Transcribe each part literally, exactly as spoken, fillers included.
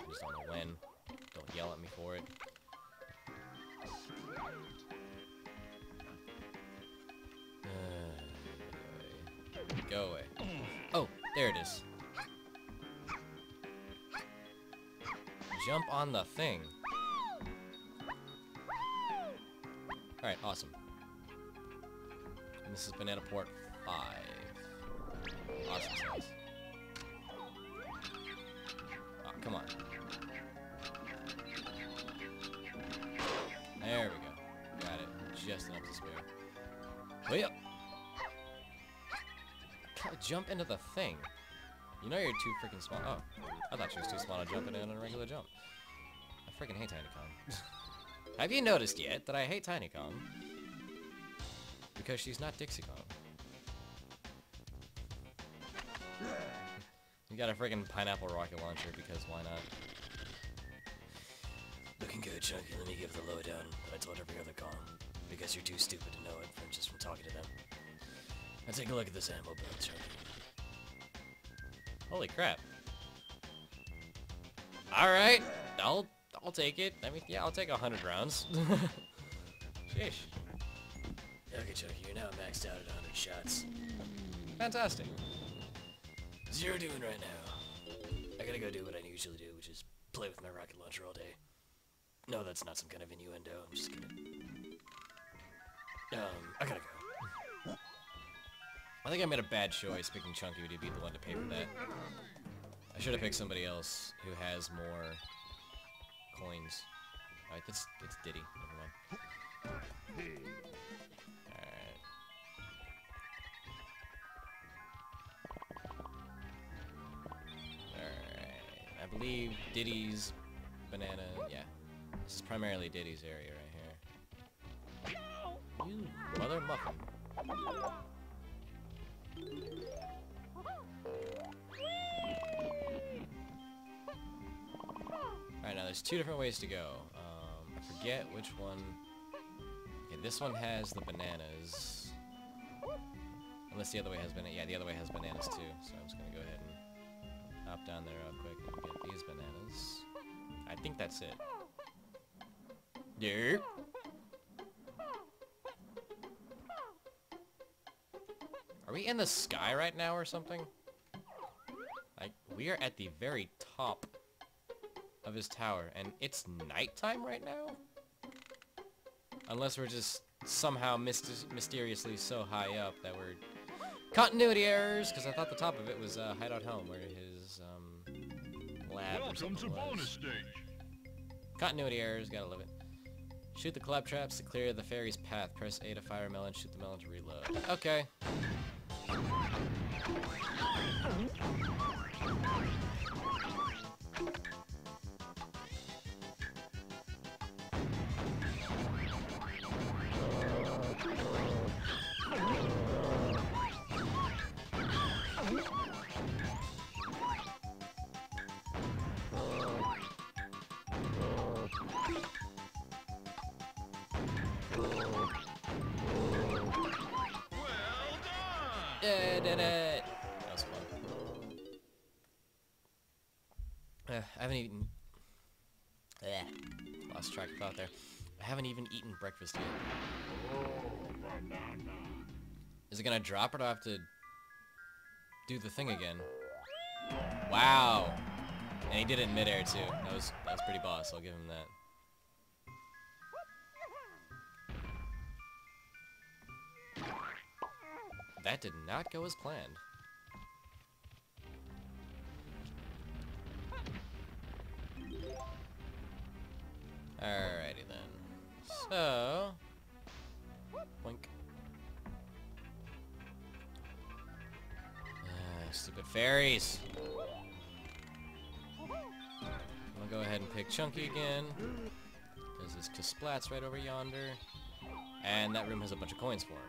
just don't know when. Don't yell at me for it. Uh, go away. Oh, there it is. Jump on the thing. Alright, awesome. And this is Banana Port five. Awesome sauce. Oh, come on. There we go. Got it. Just enough to spare. Wait up! God, jump into the thing. You know you're too freaking small. Oh, I thought she was too small to jump in on a regular jump. I freaking hate TinyCon. Have you noticed yet that I hate TinyCon? Because she's not DixieCon. You got a freaking pineapple rocket launcher because why not? Looking good, Chunky. Let me give the lowdown that I told every other con. Because you're too stupid to know it from just from talking to them. Now take a look at this ammo belt, Chunky. Holy crap. Alright, I'll I'll take it. I mean, yeah, I'll take a hundred rounds. Sheesh. Okay, Chunky, you're now maxed out at a hundred shots. Fantastic. So you're doing right now. I gotta go do what I usually do, which is play with my rocket launcher all day. No, that's not some kind of innuendo. I'm just kidding. Um, I gotta go. I think I made a bad choice picking Chunky to be the one to pay for that. I should have picked somebody else who has more coins. Alright, that's it's Diddy. Never mind. Alright. Alright. I believe Diddy's banana. Yeah. This is primarily Diddy's area right here. You mother muffin. Alright, now there's two different ways to go. Um, I forget which one. Okay, this one has the bananas. Unless the other way has bananas. Yeah, the other way has bananas too. So I'm just gonna go ahead and hop down there real quick and get these bananas. I think that's it. Yep. Are we in the sky right now or something? Like, we are at the very top of his tower, and it's nighttime right now? Unless we're just somehow myst mysteriously so high up that we're... Continuity errors! Because I thought the top of it was uh, Hideout Home, where his um, lab or something was. Welcome to bonus stage. Continuity errors, gotta love it. Shoot the claptraps to clear the fairy's path. Press A to fire a melon, shoot the melon to reload. Okay. Yeah, did it! That was fun. Uh, I haven't eaten... Ugh. Lost track of thought there. I haven't even eaten breakfast yet. Is it gonna drop or do I have to do the thing again? Wow! And he did it in midair too. That was that was pretty boss, I'll give him that. That did not go as planned. Alrighty then. So... Boink. Ah, stupid fairies! I'm gonna go ahead and pick Chunky again. Because his Kasplat's right over yonder. And that room has a bunch of coins for him.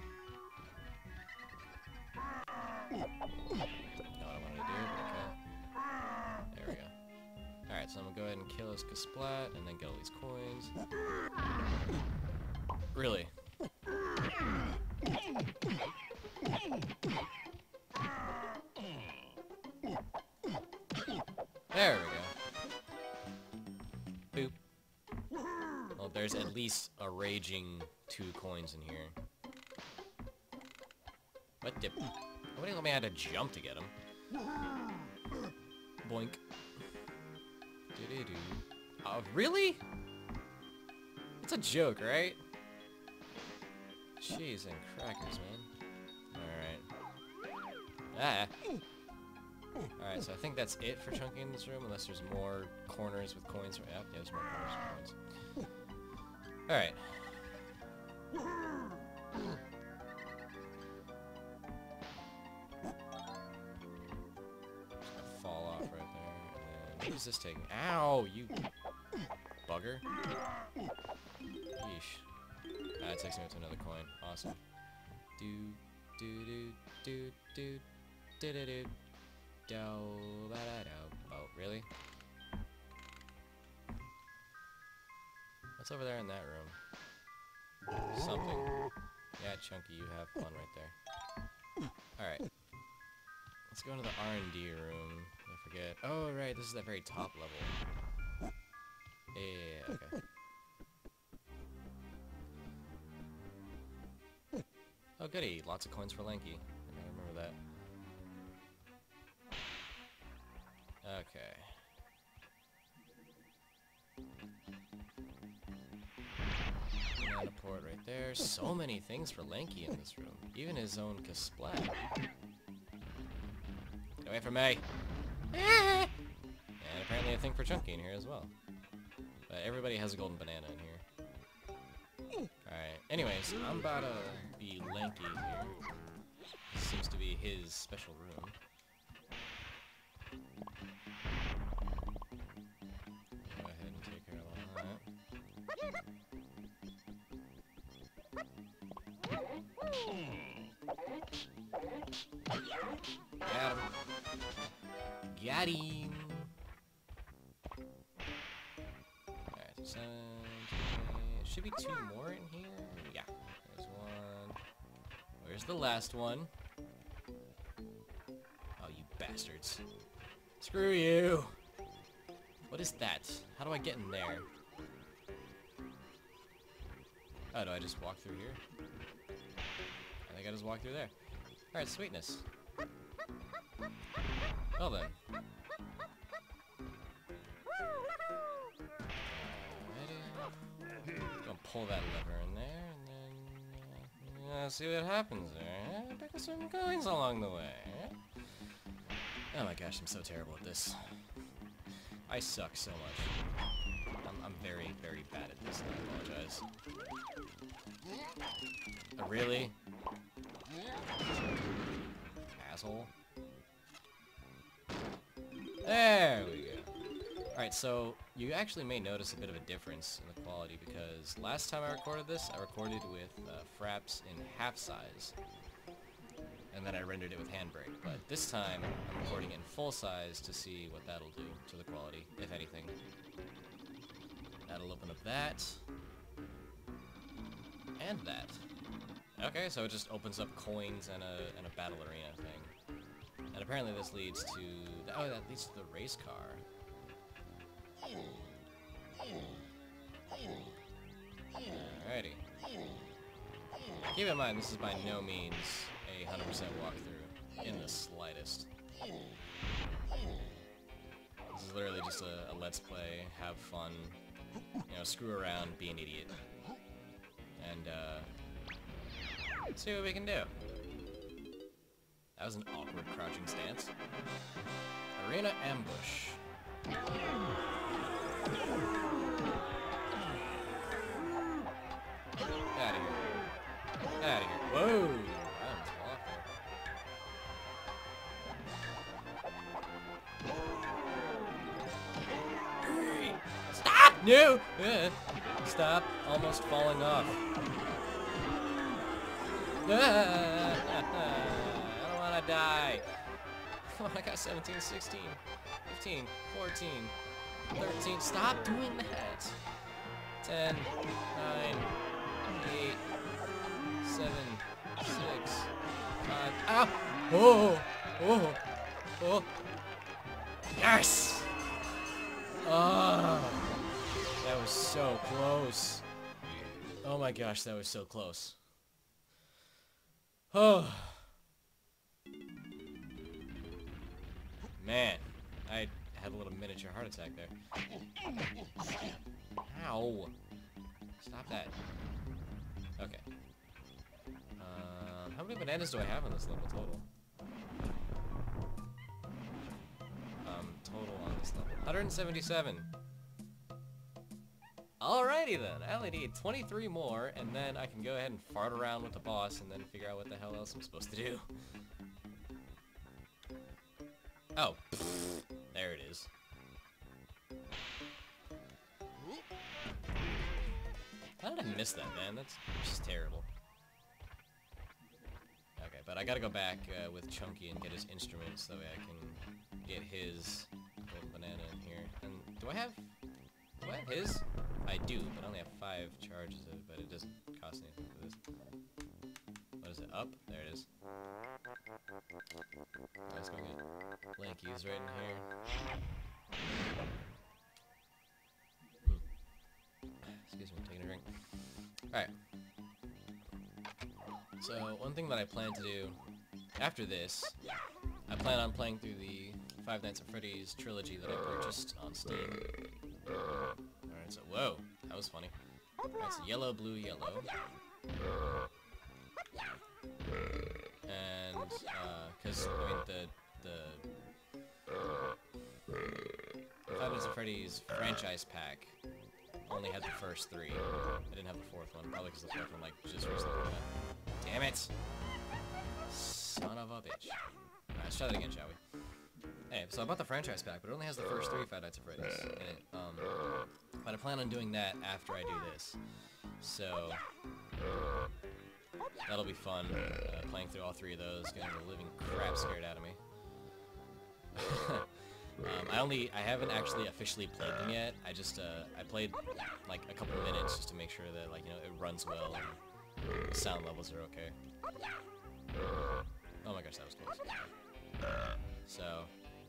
Not what I wanted to do, but okay. There we go. Alright, so I'm gonna go ahead and kill his Kasplat and then get all these coins. Really? There we go. Well, there's at least a raging two coins in here. What dip? Nobody told me I had to jump to get them. Boink. Doo-doo-doo. Oh, really? It's a joke, right? Cheese and crackers, man. Alright. Ah. Alright, so I think that's it for chunking in this room, unless there's more corners with coins. Yep, yeah, there's more corners with coins. Alright. Just gonna fall off right there. And then, who's this taking? Ow, you bugger. Yeesh. Ah, it takes me to another coin. Awesome. Do, do, do, do, do, do, do, do. Do, ba, da, do. Oh, really? What's over there in that room? Something. Yeah, Chunky, you have fun right there. Alright. Let's go into the R and D room. I forget. Oh, right, this is the very top level. Yeah, yeah, yeah, okay. Oh, goody. Lots of coins for Lanky. I gotta remember that. Okay. Banana port right there. So many things for Lanky in this room. Even his own Kasplat. Get away from me! And apparently a thing for Chunky in here as well. But everybody has a golden banana in here. Alright, anyways, I'm about to be Lanky here. This seems to be his special room. Go ahead and take care of all that. Got him. Got him. Alright, so should be two more in here. Yeah, there's one. Where's the last one? Oh, you bastards. Screw you. What is that? How do I get in there? Oh, do I just walk through here? I think I just walk through there. Alright, sweetness. Well then. Gonna pull that lever in there, and then uh, see what happens there. Eh? Pick up some coins along the way. Eh? Oh my gosh, I'm so terrible at this. I suck so much. I'm, I'm very, very bad at this, and I apologize. Oh, really? Asshole. There we go. Alright, so you actually may notice a bit of a difference in the quality because last time I recorded this, I recorded with uh, fraps in half size. And then I rendered it with Handbrake. But this time, I'm recording it in full size to see what that'll do to the quality, if anything. That'll open up that. And that. Okay, so it just opens up coins and a, and a battle arena thing. And apparently this leads to... The, oh, that leads to the race car. Alrighty. Keep in mind, this is by no means a one hundred percent walkthrough, in the slightest. This is literally just a, a let's play, have fun, you know, screw around, be an idiot. And, uh... see what we can do. That was an awkward crouching stance. Arena ambush. Out of here. Out of here. Whoa! I almost fell off there. Stop! No! Uh, stop. Almost falling off. Ah, I don't want to die. Oh, I got seventeen, sixteen, fifteen, fourteen, thirteen. Stop doing that. ten, nine, eight, seven, six, five. Ow! Oh! Oh! Oh! Yes! Oh! That was so close. Oh my gosh, that was so close. Oh. Man, I had a little miniature heart attack there. Ow. Stop that. Okay. Um, how many bananas do I have on this level total? Um, total on this level. one hundred seventy-seven. Alrighty then, I only need twenty-three more, and then I can go ahead and fart around with the boss and then figure out what the hell else I'm supposed to do. Oh, there it is. How did I miss that, man? That's just terrible. Okay, but I gotta go back uh, with Chunky and get his instruments so that way I can get his golden banana in here. And do I have... Do I have his? I do, but I only have five charges of it, but it doesn't cost anything for this. What is it? Up? There it is. Let's go get Lanky's right in here. Excuse me, I'm taking a drink. Alright. So, one thing that I plan to do after this, I plan on playing through the Five Nights at Freddy's trilogy that I purchased on Steam. Alright, so, whoa, that was funny. Alright, so yellow, blue, yellow. And, uh, cause, I mean, the, the Five Nights at Freddy's franchise pack only had the first three. I didn't have the fourth one, probably because the fourth one, like, just recently came out. Damn it! Son of a bitch. Alright, let's try that again, shall we? Hey, so I bought the franchise pack, but it only has the first three Five Nights at Freddy's in it. Um, but I plan on doing that after I do this. So, that'll be fun, uh, playing through all three of those, getting the living crap scared out of me. um, I only, I haven't actually officially played them yet. I just, uh, I played, like, a couple minutes just to make sure that, like, you know, it runs well and the sound levels are okay. Oh my gosh, that was close. So,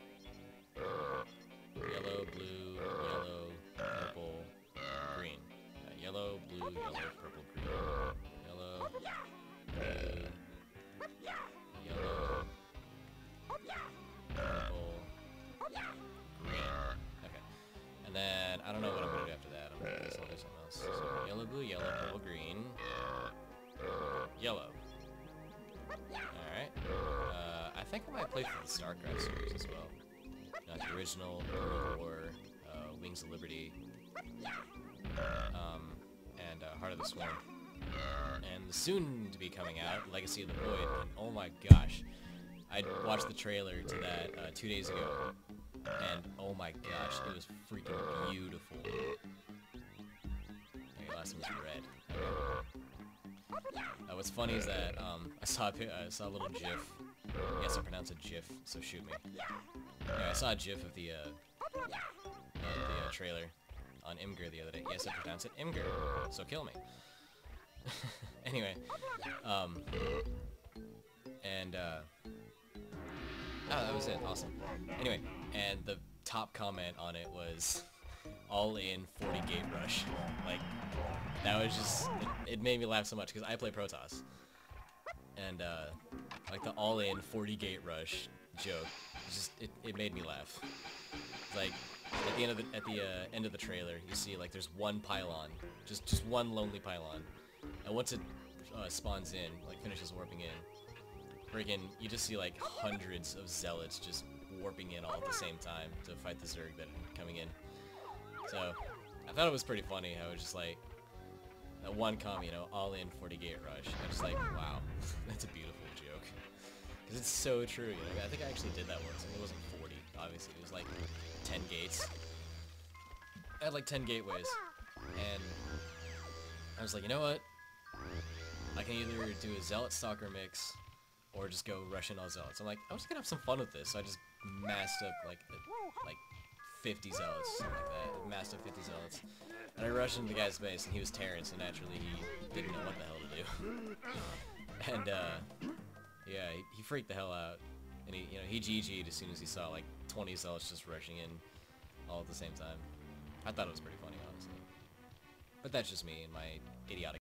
yellow, blue, yellow, purple, green. Uh, yellow, blue, yellow, purple, green. Yellow, blue, yellow, purple, green. Okay. And then, I don't know what I'm going to do after that. I'm going to do something else. So, yellow, blue, yellow, purple, green. Yellow. Alright. Uh, I think I might play for the StarCraft series as well. Not the original, World War, uh, Wings of Liberty, um, and uh, Heart of the Swarm. And the soon-to-be coming out, Legacy of the Void, and oh my gosh, I watched the trailer to that uh, two days ago, and oh my gosh, it was freaking beautiful. Okay, last one was red. Okay. Uh, what's funny is that um, I saw a, I saw a little GIF. Yes, I pronounce it GIF, so shoot me. Yeah, I saw a GIF of the uh, of the uh, trailer on Imgur the other day. Yes, I pronounce it Imgur, so kill me. Anyway, um, and uh, oh, that was it. Awesome. Anyway, and the top comment on it was all in forty gate rush. Like, that was just, it, it made me laugh so much because I play Protoss, and uh, like the all in forty gate rush joke, just it, it made me laugh. Like at the end of the at the uh, end of the trailer, you see like there's one pylon, just just one lonely pylon, and once it uh, spawns in, like finishes warping in, freaking you just see like hundreds of zealots just warping in all at the same time to fight the Zerg that are coming in. So I thought it was pretty funny how it was just like that one com, you know, all in forty gate rush. I was just like, wow, that's a beautiful joke. Because it's so true, you know. I think I actually did that once, and it wasn't forty, obviously. It was like ten gates. I had like ten gateways. And I was like, you know what? I can either do a Zealot Stalker mix, or just go rush in all Zealots. I'm like, I'm just gonna have some fun with this. So I just massed up like, like fifty Zealots, something like that. Massed up fifty Zealots. And I rushed into the guy's base, and he was Terrence, and naturally he didn't know what the hell to do. And, uh, yeah, he, he freaked the hell out. And he, you know, he G G'd as soon as he saw, like, twenty Zealots just rushing in all at the same time. I thought it was pretty funny, honestly. But that's just me and my idiotic